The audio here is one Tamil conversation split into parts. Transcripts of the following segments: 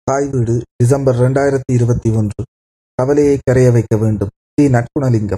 தாய்வீடு டிசம்பர் 2021. கவலையை கரைய வைக்க வேண்டும். நட்குணலிங்கம்.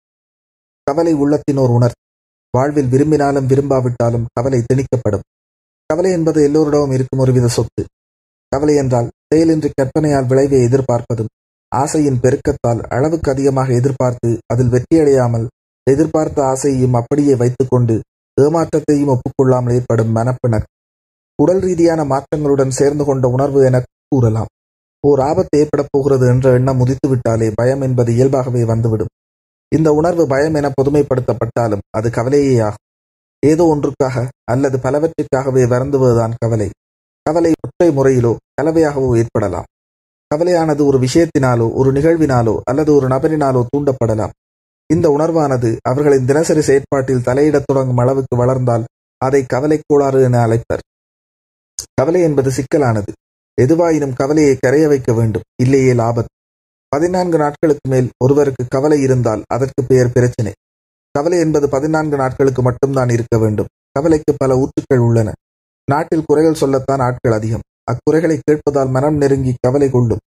கவலை உள்ளத்தினோர் உணர்ச்சி. வாழ்வில் விரும்பினாலும் விரும்பாவிட்டாலும் கவலை திணிக்கப்படும். கவலை என்பது எல்லோரிடமும் இருக்கும் ஒருவித சொத்து. கவலை என்றால் செயலின்றி கற்பனையால் விளைவை எதிர்பார்ப்பதும், ஆசையின் பெருக்கத்தால் அளவுக்கு அதிகமாக எதிர்பார்த்து அதில் வெற்றியடையாமல் எதிர்பார்த்த ஆசையையும் அப்படியே வைத்துக்கொண்டு ஏமாற்றத்தையும் ஒப்புக்கொள்ளாமல் ஏற்படும் மனப்பிணக்கு. உடல் ரீதியான மாற்றங்களுடன் சேர்ந்து கொண்ட உணர்வு என கூறலாம். ஓர் ஆபத்து ஏற்படப் போகிறது என்ற எண்ணம் உதித்துவிட்டாலே பயம் என்பது இயல்பாகவே வந்துவிடும். இந்த உணர்வு பயம் என பொதுமைப்படுத்தப்பட்டாலும் அது கவலையே ஆகும். ஏதோ ஒன்றுக்காக அல்லது பலவற்றிற்காகவே வருந்துவதுதான் கவலை. கவலை ஒற்றை முறையிலோ கலவையாகவோ ஏற்படலாம். கவலையானது ஒரு விஷயத்தினாலோ ஒரு நிகழ்வினாலோ அல்லது ஒரு நபரினாலோ தூண்டப்படலாம். இந்த உணர்வானது அவர்களின் தினசரி செயற்பாட்டில் தலையிடத் தொடங்கும் அளவுக்கு வளர்ந்தால் அதை கவலை கோளாறு என அழைப்பர். கவலை என்பது சிக்கலானது. எதுவாயினும் கவலையை கரைய வைக்க வேண்டும், இல்லையே ஆபத்து. 14 நாட்களுக்கு மேல் ஒருவருக்கு கவலை இருந்தால் அதற்கு பெயர் பிரச்சினை. கவலை என்பது 14 நாட்களுக்கு மட்டும்தான் இருக்க வேண்டும். கவலைக்கு பல ஊற்றுக்கள் உள்ளன. நாட்டில் குறைகள் சொல்லத்தான் ஆட்கள் அதிகம். அக்குறைகளை கேட்பதால் மனம் நெருங்கி கவலை கொள்ளும்.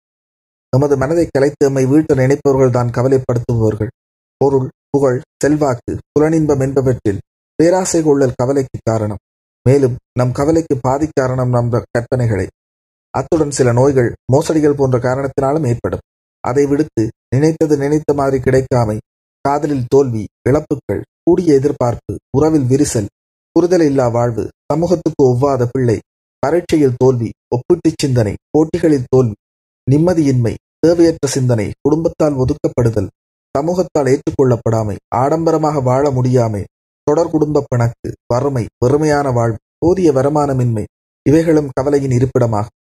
நமது மனதை கலைத்து நம்மை வீட்ட நினைப்பவர்கள் தான் கவலைப்படுத்துபவர்கள். பொருள், புகழ், செல்வாக்கு, புலனின்பம் என்பவற்றில் பேராசை கொள்ளல் கவலைக்கு காரணம். மேலும் நம் கவலைக்கு பாதி காரணம் நம் கற்பனைகளே. அத்துடன் சில நோய்கள், மோசடிகள் போன்ற காரணத்தினாலும் ஏற்படும். அதை விடுத்து நினைத்தது நினைத்த மாதிரி கிடைக்காமை, காதலில் தோல்வி, இழப்புகள், கூடிய எதிர்பார்ப்பு, உறவில் விரிசல், புரிதல் இல்லா வாழ்வு, சமூகத்துக்கு ஒவ்வாத பிள்ளை, பரீட்சையில் தோல்வி, ஒப்பீட்டுச் சிந்தனை, போட்டிகளில் தோல்வி, நிம்மதியின்மை, தேவையற்ற சிந்தனை, குடும்பத்தால் ஒதுக்கப்படுதல், சமூகத்தால் ஏற்றுக்கொள்ளப்படாமை, ஆடம்பரமாக வாழ முடியாமை, தொடர் குடும்ப பிணக்கு, வறுமை, வெறுமையான வாழ்வு, போதிய வருமானமின்மை இவைகளும் கவலையின் இருப்பிடமாகும்.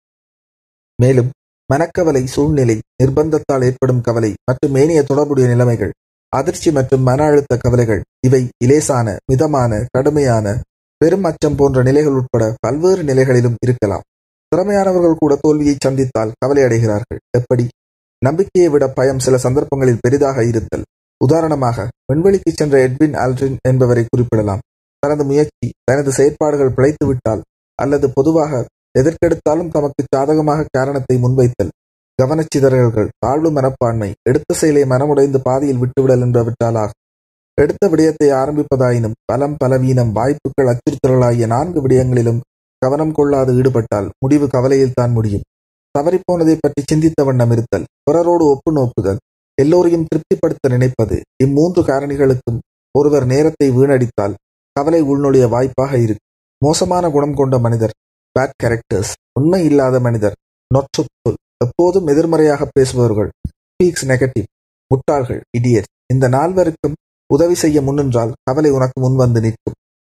மேலும் மனக்கவலை, சூழ்நிலை, நிர்பந்தத்தால் ஏற்படும் கவலை மற்றும் ஏனைய தொடர்புடைய நிலைமைகள், அதிர்ச்சி மற்றும் மன அழுத்த கவலைகள் இவை இலேசான, மிதமான, கடுமையான, பெரும் அச்சம் போன்ற நிலைகள் உட்பட பல்வேறு நிலைகளிலும் இருக்கலாம். திறமையானவர்கள் கூட தோல்வியை சந்தித்தால் கவலை அடைகிறார்கள். எப்படி? நம்பிக்கையை விட பயம் சில சந்தர்ப்பங்களில் பெரிதாக இருத்தல். உதாரணமாக விண்வெளிக்கு சென்ற எட்வின் ஆல்ட்ரின் என்பவரை குறிப்பிடலாம். தனது முயற்சி, தனது செயற்பாடுகள் பிழைத்துவிட்டால் அல்லது பொதுவாக எதற்கெடுத்தாலும் தமக்கு சாதகமாக காரணத்தை முன்வைத்தல், கவனச்சிதறல்கள், தாழ்வு மனப்பான்மை, எடுத்த செயலை மனமுடைந்து பாதியில் விட்டுவிடல் என்பவற்றால் ஆகும். எடுத்த விடயத்தை ஆரம்பிப்பதாயினும் பலம், பலவீனம், வாய்ப்புகள், அச்சுறுத்தல்களாகிய 4 விடயங்களிலும் கவனம் கொள்ளாது ஈடுபட்டால் முடிவு கவலையில்தான் முடியும். தவறிப்போனதை பற்றி சிந்தித்த வண்ணம் இருத்தல், பிறரோடு ஒப்பு நோக்குதல், எல்லோரையும் திருப்திப்படுத்த நினைப்பது, இம்மூன்று காரணிகளுக்கும் ஒருவர் நேரத்தை வீணடித்தால் கவலை உள்நுழைய வாய்ப்பாக இருக்கு. மோசமான குணம் கொண்ட மனிதர், பேட் கேரக்டர்ஸ், உண்மை இல்லாத மனிதர், நாட் ட்ரூத்ஃபுல், எப்போதும் எதிர்மறையாக பேசுபவர்கள், ஸ்பீக்ஸ் நெகட்டிவ், முட்டாள்கள், இடியட்ஸ், இந்த 4 உதவி செய்ய முன்னின்றால் கவலை உனக்கு முன்வந்து நிற்கும்.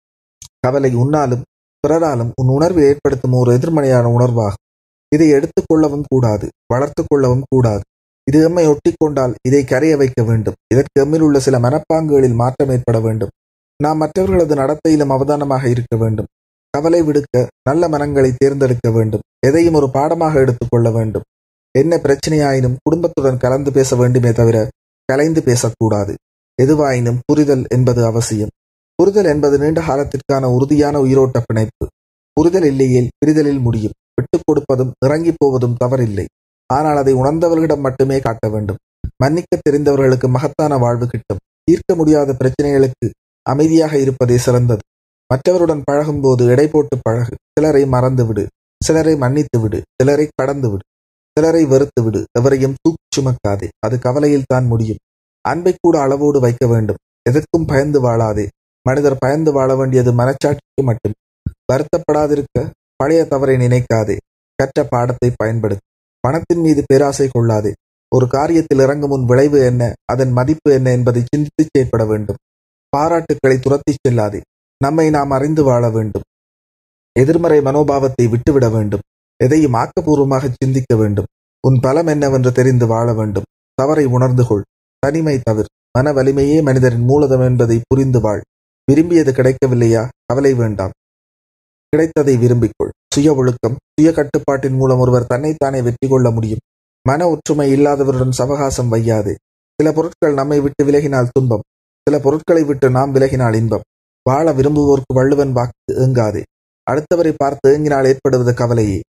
கவலை உன்னாலும் பிறராலும் உன் உணர்வை ஏற்படுத்தும் ஒரு எதிர்மறையான உணர்வாகும். இதை எடுத்துக் கொள்ளவும் கூடாது, வளர்த்து கொள்ளவும் கூடாது. இது எம்மை ஒட்டிக்கொண்டால் இதை கரைய வைக்க வேண்டும். இதற்கு எம்மில் உள்ள சில மனப்பாங்குகளில் மாற்றம் ஏற்பட வேண்டும். நாம் மற்றவர்களது நடத்தையிலும் அவதானமாக இருக்க வேண்டும். கவலை விடுக்க நல்ல மனங்களை தேர்ந்தெடுக்க வேண்டும். எதையும் ஒரு பாடமாக எடுத்துக்கொள்ள வேண்டும். என்ன பிரச்சனையாயினும் குடும்பத்துடன் கலந்து பேச வேண்டுமே தவிர கலைந்து பேசக்கூடாது. எதுவாயினும் புரிதல் என்பது அவசியம். புரிதல் என்பது நீண்ட காலத்திற்கான உறுதியான உயிரோட்ட பிணைப்பு. புரிதல் இல்லையேல் பிரிதலில் முடியும். விட்டுக் கொடுப்பதும் இறங்கி போவதும் தவறில்லை. ஆனால் அதை உணர்ந்தவர்களிடம் மட்டுமே காட்ட வேண்டும். மன்னிக்க தெரிந்தவர்களுக்கு மகத்தான வாழ்வு கிட்டும். தீர்க்க முடியாத பிரச்சனைகளுக்கு அமைதியாக இருப்பதே சிறந்தது. மற்றவருடன் பழகும்போது எடை போட்டு பழகு. சிலரை மறந்து விடு, சிலரை மன்னித்து விடு, சிலரை கடந்து விடு, சிலரை வெறுத்து விடு. எவரையும் தூக்கி சுமக்காதே. அது கவலையில் தான் முடியும். அன்பை கூட அளவோடு வைக்க வேண்டும். எதற்கும் பயந்து வாழாதே. மனிதர் பயந்து வாழ வேண்டியது மனச்சாட்சிக்கு மட்டும். வருத்தப்படாதிருக்க பழைய தவறை நினைக்காதே. கற்ற பாடத்தை பயன்படுத்து. பணத்தின் மீது பேராசை கொள்ளாதே. ஒரு காரியத்தில் இறங்கும் முன் விளைவு என்ன, அதன் மதிப்பு என்ன என்பதை சிந்தித்து செயற்பட வேண்டும். பாராட்டுக்களை துரத்திச் செல்லாதே. நம்மை நாம் அறிந்து வாழ வேண்டும். எதிர்மறை மனோபாவத்தை விட்டுவிட வேண்டும். எதையும் ஆக்கப்பூர்வமாக சிந்திக்க வேண்டும். உன் பலம் என்னவென்று தெரிந்து வாழ வேண்டும். தவறை உணர்ந்து கொள். தனிமை தவிர மன வலிமையே மனிதரின் மூலதனம் என்பதை புரிந்து வாழ். விரும்பியது கிடைக்கவில்லையா? கவலை வேண்டாம். கிடைத்ததை விரும்பிக்கொள். சுய ஒழுக்கம், சுய கட்டுப்பாட்டின் மூலம் ஒருவர் தன்னைத்தானே வெற்றி கொள்ள முடியும். மன ஒற்றுமை இல்லாதவருடன் சவகாசம் வையாதே. சில பொருட்கள் நம்மை விட்டு விலகினால் துன்பம், சில பொருட்களை விட்டு நாம் விலகினால் இன்பம். வாழ விரும்புவோருக்கு வள்ளுவன் வாக்கு ஏங்காதே. அடுத்தவரை பார்த்து ஏங்கினால் ஏற்படுவது கவலையே.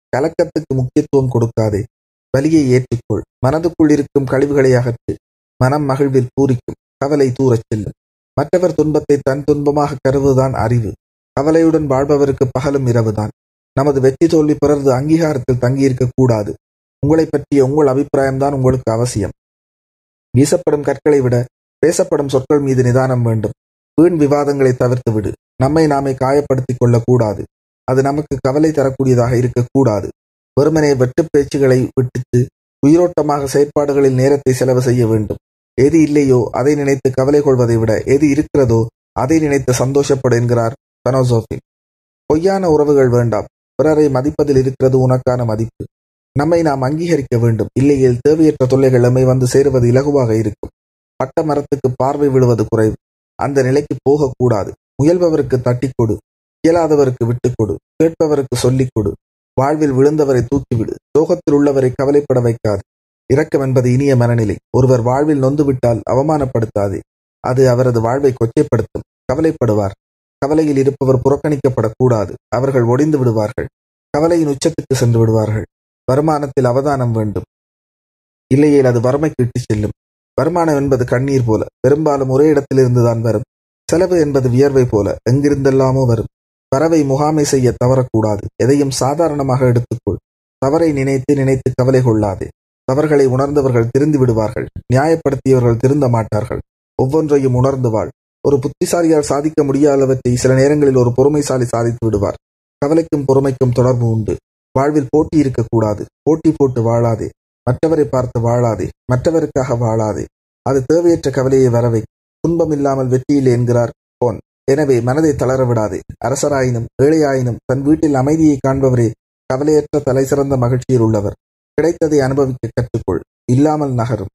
கலக்கத்துக்கு முக்கியத்துவம் கொடுக்காதே. வலியை ஏற்றுக்கொள். மனதுக்குள் இருக்கும் கழிவுகளை அகற்று. மனம் மகிழ்வில் பூரிக்கும். கவலை தூரச் செல்லும். மற்றவர் துன்பத்தை தன் துன்பமாக கருதுவதுதான் அறிவு. கவலையுடன் வாழ்பவருக்கு பகலும் இரவுதான். நமது வெற்றி தோல்வி பிறரது அங்கீகாரத்தில் தங்கியிருக்க கூடாது. உங்களை பற்றிய உங்கள் அபிப்பிராயம்தான் உங்களுக்கு அவசியம். வீசப்படும் கற்களை விட பேசப்படும் சொற்கள் மீது நிதானம் வேண்டும். வீண் விவாதங்களை தவிர்த்து விடு. நம்மை நாமே காயப்படுத்திக் கொள்ளக்கூடாது. அது நமக்கு கவலை தரக்கூடியதாக இருக்கக்கூடாது. வெறுமனே வெட்டுப் பேச்சுகளை விட்டுத்து உயிரோட்டமாக செயற்பாடுகளில் நேரத்தை செலவு செய்ய வேண்டும். எது இல்லையோ அதை நினைத்து கவலை கொள்வதை விட எது இருக்கிறதோ அதை நினைத்து சந்தோஷப்படு என்கிறார் பனோசோஃபி. பொய்யான உறவுகள் வேண்டாம். பிறரை மதிப்பதில் இருக்கிறது உனக்கான மதிப்பு. நம்மை நாம் அங்கீகரிக்க வேண்டும். இல்லையில் தேவையற்ற தொல்லைகள் நம்மை வந்து சேருவது இலகுவாக இருக்கும். பட்ட மரத்துக்கு பார்வை விழுவது குறைவு. அந்த நிலைக்கு போகக்கூடாது. முயல்பவருக்கு தட்டிக்கொடு. இயலாதவருக்கு விட்டுக்கொடு. கேட்பவருக்கு சொல்லிக் கொடு. வாழ்வில் விழுந்தவரை தூக்கிவிடு. சோகத்தில் உள்ளவரை கவலைப்பட வைக்காது. இரக்கம் என்பது இனிய மனநிலை. ஒருவர் வாழ்வில் நொந்துவிட்டால் அவமானப்படுத்தாதே. அது அவரது வாழ்வை கொச்சைப்படுத்தும். கவலைப்படுவார். கவலையில் இருப்பவர் புறக்கணிக்கப்படக்கூடாது. அவர்கள் ஒடிந்து விடுவார்கள். கவலையின் உச்சத்துக்கு சென்று விடுவார்கள். வருமானத்தில் அவதானம் வேண்டும். இல்லையேல் அது வறுமைக்கு இட்டு செல்லும். வருமானம் என்பது கண்ணீர் போல பெரும்பாலும் ஒரே இடத்திலிருந்துதான் வரும். செலவு என்பது வியர்வை போல எங்கிருந்தெல்லாமோ வரும். பறவை முகாமை செய்ய தவறக்கூடாது. எதையும் சாதாரணமாக எடுத்துக்கொள். தவறை நினைத்து நினைத்து கவலை கொள்ளாதே. தவறுகளை உணர்ந்தவர்கள் திருந்தி விடுவார்கள். நியாயப்படுத்தியவர்கள் திருந்த மாட்டார்கள். ஒவ்வொன்றையும் உணர்ந்து வாழ். ஒரு புத்திசாலியால் சாதிக்க முடியாதவற்றை சில நேரங்களில் ஒரு பொறுமைசாலி சாதித்து விடுவார். கவலைக்கும் பொறுமைக்கும் தொடர்பு உண்டு. வாழ்வில் போட்டி இருக்கக்கூடாது. போட்டி போட்டு வாழாதே. மற்றவரை பார்த்து வாழாதே. மற்றவருக்காக வாழாதே. அது தேவையற்ற கவலையை வரவை. துன்பம் இல்லாமல் வெற்றியில்லை என்கிறார் பொன். எனவே மனதை தளர விடாதே. அரசராயினும் ஏழையாயினும் தன் வீட்டில் அமைதியை காண்பவரே கவலையற்ற தலை சிறந்த மகிழ்ச்சியில் உள்ளவர். கிடைத்ததை அனுபவிக்க கற்றுக்கொள். இல்லாமல் நகரும்.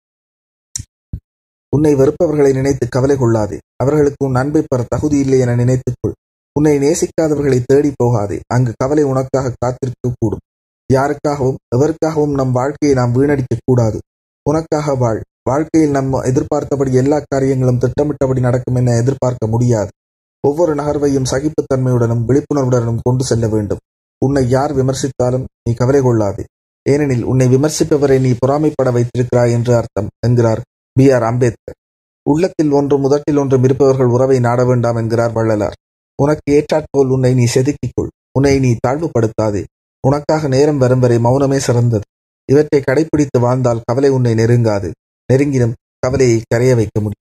உன்னை வெறுப்பவர்களை நினைத்து கவலை கொள்ளாதே. அவர்களுக்கு உன் அன்பை பெற தகுதி இல்லை என நினைத்துக்கொள். உன்னை நேசிக்காதவர்களை தேடி போகாதே. அங்கு கவலை உனக்காக காத்திருக்க கூடும். யாருக்காகவும் எவருக்காகவும் நம் வாழ்க்கையை நாம் வீணடிக்க கூடாது. உனக்காக வாழ். வாழ்க்கையில் நம்ம எதிர்பார்த்தபடி எல்லா காரியங்களும் திட்டமிட்டபடி நடக்கும் என எதிர்பார்க்க முடியாது. ஒவ்வொரு நகர்வையும் சகிப்புத்தன்மையுடனும் விழிப்புணர்வுடனும் கொண்டு செல்ல வேண்டும். உன்னை யார் விமர்சித்தாலும் நீ கவலை கொள்ளாதே. ஏனெனில் உன்னை விமர்சிப்பவரை நீ பொறாமைப்பட வைத்திருக்கிறாய் என்று அர்த்தம் என்கிறார் B.R. அம்பேத்கர். உள்ளத்தில் ஒன்றும் முதட்டில் ஒன்றும் இருப்பவர்கள் உறவை நாட வேண்டாம் என்கிறார் வள்ளலார். உனக்கு ஏற்றாற்போல் உன்னை நீ செதுக்கிக்கொள். உன்னை நீ தாழ்வுபடுத்தாதே. உனக்காக நேரம் வரும் வரை மௌனமே சிறந்தது. இவற்றை கடைபிடித்து வாழ்ந்தால் கவலை உன்னை நெருங்காது. நெருங்கினும் கவலையை கரைய வைக்க முடியும்.